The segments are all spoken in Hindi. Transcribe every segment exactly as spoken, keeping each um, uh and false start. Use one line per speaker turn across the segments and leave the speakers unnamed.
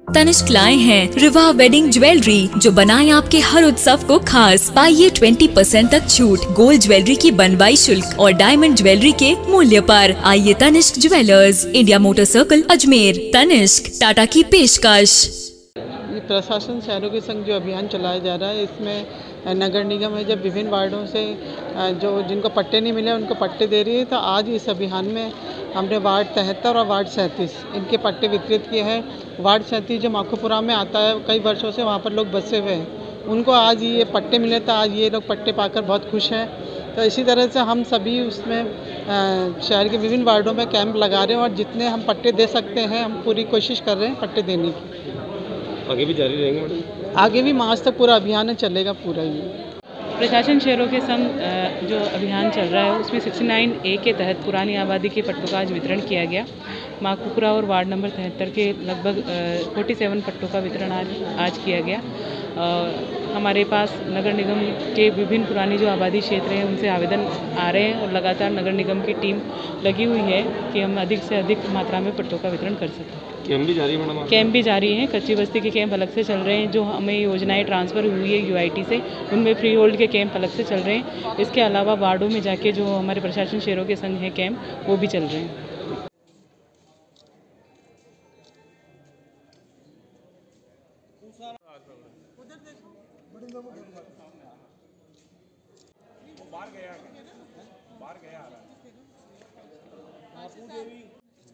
तनिष्क लाए हैं रिवा वेडिंग ज्वेलरी, जो बनाए आपके हर उत्सव को खास। पाइए बीस परसेंट तक छूट गोल्ड ज्वेलरी की बनवाई शुल्क और डायमंड ज्वेलरी के मूल्य पर। आइए Tanishq jewellers, India motor circle, Ajmer. Tanishq, Tata की पेशकश।
प्रशासन शहरों के संग जो अभियान चलाया जा रहा है, इसमें नगर निगम है जब विभिन्न वार्डों से जो जिनको पट्टे नहीं मिले उनको पट्टे दे रही है, तो आज इस अभियान में हमने वार्ड तिहत्तर और वार्ड सैंतीस इनके पट्टे वितरित किए हैं। वार्ड सैंतीस जो माखोपुरा में आता है, कई वर्षों से वहाँ पर लोग बसे हुए हैं, उनको आज ये पट्टे मिले, तो आज ये लोग पट्टे पाकर बहुत खुश हैं। तो इसी तरह से हम सभी उसमें शहर के विभिन्न वार्डों में कैंप लगा रहे हैं और जितने हम पट्टे दे सकते हैं हम पूरी कोशिश कर रहे हैं पट्टे देने की।
आगे भी जारी रहेंगे मैडम?
आगे भी मार्च तक पूरा अभियान चलेगा पूरा ही।
प्रशासन शहरों के संग जो अभियान चल रहा है उसमें उनहत्तर ए के तहत पुरानी आबादी के पट्टों का आज वितरण किया गया। माखोपुरा और वार्ड नंबर तिहत्तर के लगभग सैंतालीस पट्टों का वितरण आज आज किया गया। आ, हमारे पास नगर निगम के विभिन्न पुरानी जो आबादी क्षेत्र हैं उनसे आवेदन आ रहे हैं और लगातार नगर निगम की टीम लगी हुई है कि हम अधिक से अधिक मात्रा में पट्टों का वितरण कर सकें।
कैंप भी जारी है मैडम?
कैंप भी जारी हैं। कच्ची बस्ती के कैंप अलग से चल रहे हैं, जो हमें योजनाएं ट्रांसफ़र हुई है यूआईटी से, उनमें फ्री होल्ड के कैंप अलग से चल रहे हैं। इसके अलावा वार्डों में जाके जो हमारे प्रशासन शहरों के संग हैं कैंप, वो भी चल रहे हैं।
बाहर गया बाहर गया आ रहा है।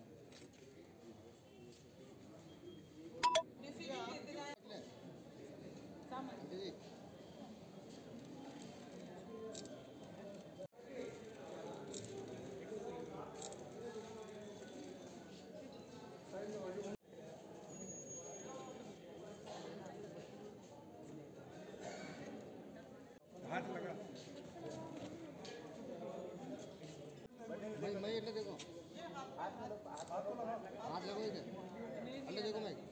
हाथ लगा मैं मैं એટલે देखो हाथ हाथ लगो इधर अल्ले देखो मैं